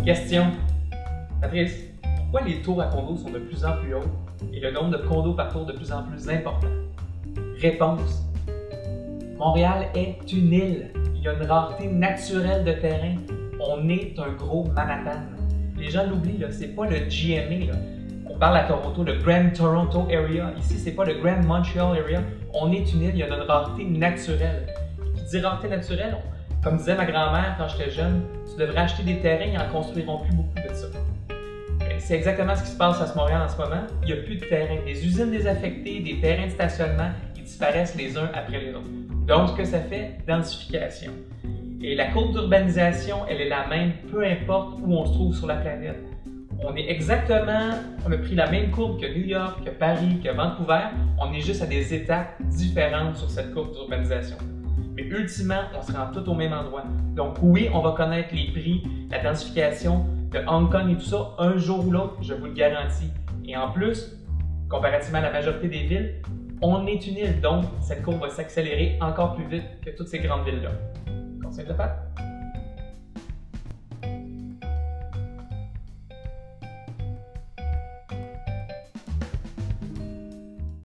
Question. Patrice, pourquoi les tours à condos sont de plus en plus hauts et le nombre de condos par tour de plus en plus important? Réponse. Montréal est une île. Il y a une rareté naturelle de terrain. On est un gros Manhattan. Les gens l'oublient, c'est pas le GMA. Là. On parle à Toronto, le Grand Toronto Area. Ici, c'est pas le Grand Montreal Area. On est une île, il y a une rareté naturelle. Qui dit rareté naturelle, comme disait ma grand-mère quand j'étais jeune, tu devrais acheter des terrains, ils n'en construiront plus beaucoup de ça. C'est exactement ce qui se passe à Montréal en ce moment. Il n'y a plus de terrain. Des usines désaffectées, des terrains de stationnement, ils disparaissent les uns après les autres. Donc, ce que ça fait, densification. Et la courbe d'urbanisation, elle est la même, peu importe où on se trouve sur la planète. On a pris la même courbe que New York, que Paris, que Vancouver. On est juste à des étapes différentes sur cette courbe d'urbanisation. Mais ultimement, on se rend tout au même endroit. Donc oui, on va connaître les prix, la densification de Hong Kong et tout ça, un jour ou l'autre, je vous le garantis. Et en plus, comparativement à la majorité des villes, on est une île, donc cette courbe va s'accélérer encore plus vite que toutes ces grandes villes-là. Conseil de Pat?